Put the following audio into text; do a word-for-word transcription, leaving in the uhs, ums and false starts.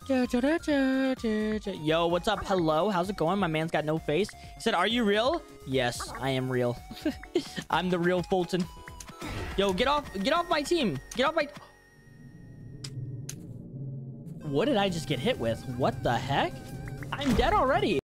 Yo, what's up? Hello, how's it going? My man's got no face. He said, are you real? Yes, I am real. I'm the real Foltyn. Yo, get off, get off my team. Get off my... What did I just get hit with? What the heck? I'm dead already.